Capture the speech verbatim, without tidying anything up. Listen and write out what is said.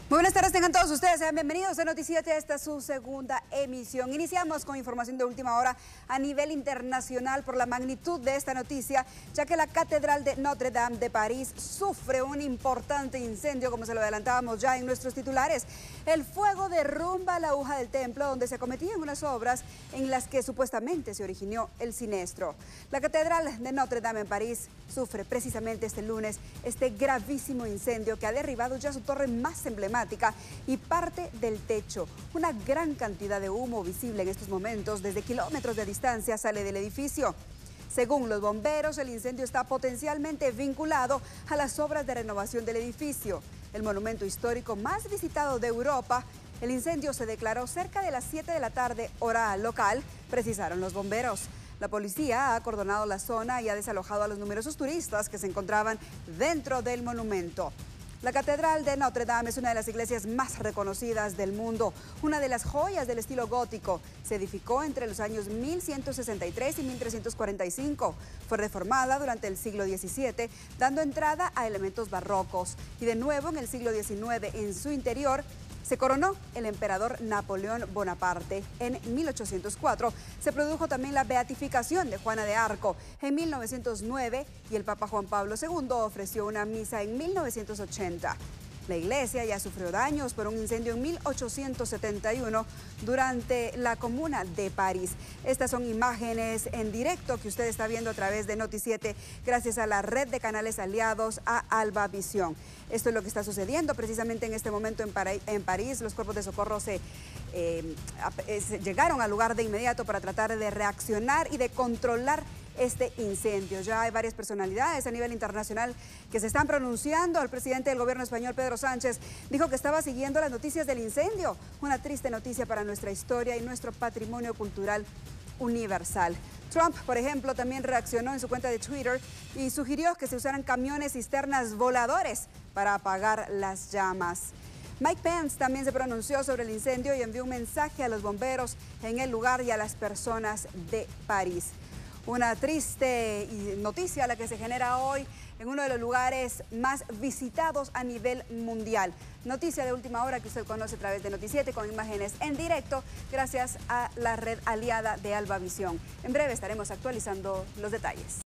Muy buenas tardes, tengan todos ustedes, sean bienvenidos a Noticiete, esta es su segunda emisión. Iniciamos con información de última hora a nivel internacional por la magnitud de esta noticia, ya que la Catedral de Notre Dame de París sufre un importante incendio, como se lo adelantábamos ya en nuestros titulares. El fuego derrumba la aguja del templo donde se cometían unas obras en las que supuestamente se originó el siniestro. La Catedral de Notre Dame en París sufre precisamente este lunes este gravísimo incendio que ha derribado ya su torre más emblemática y parte del techo. Una gran cantidad de humo visible en estos momentos desde kilómetros de distancia sale del edificio. Según los bomberos, el incendio está potencialmente vinculado a las obras de renovación del edificio. El monumento histórico más visitado de Europa. El incendio se declaró cerca de las siete de la tarde, hora local, precisaron los bomberos. La policía ha acordonado la zona y ha desalojado a los numerosos turistas que se encontraban dentro del monumento. La Catedral de Notre Dame es una de las iglesias más reconocidas del mundo, una de las joyas del estilo gótico. Se edificó entre los años mil ciento sesenta y tres y mil trescientos cuarenta y cinco. Fue reformada durante el siglo diecisiete, dando entrada a elementos barrocos. Y de nuevo en el siglo diecinueve, en su interior, se coronó el emperador Napoleón Bonaparte. En mil ochocientos cuatro se produjo también la beatificación de Juana de Arco en mil novecientos nueve y el Papa Juan Pablo segundo ofreció una misa en mil novecientos ochenta. La iglesia ya sufrió daños por un incendio en mil ochocientos setenta y uno durante la Comuna de París. Estas son imágenes en directo que usted está viendo a través de Noticiete gracias a la red de canales aliados a Alba Visión. Esto es lo que está sucediendo precisamente en este momento en, París. En París. Los cuerpos de socorro se, eh, se llegaron al lugar de inmediato para tratar de reaccionar y de controlar este incendio. Ya hay varias personalidades a nivel internacional que se están pronunciando. El presidente del gobierno español, Pedro Sánchez, dijo que estaba siguiendo las noticias del incendio. Una triste noticia para nuestra historia y nuestro patrimonio cultural universal. Trump, por ejemplo, también reaccionó en su cuenta de Twitter y sugirió que se usaran camiones cisternas voladores para apagar las llamas. Mike Pence también se pronunció sobre el incendio y envió un mensaje a los bomberos en el lugar y a las personas de París. Una triste noticia la que se genera hoy en uno de los lugares más visitados a nivel mundial. Noticia de última hora que usted conoce a través de Noticiete con imágenes en directo gracias a la red aliada de Alba Visión. En breve estaremos actualizando los detalles.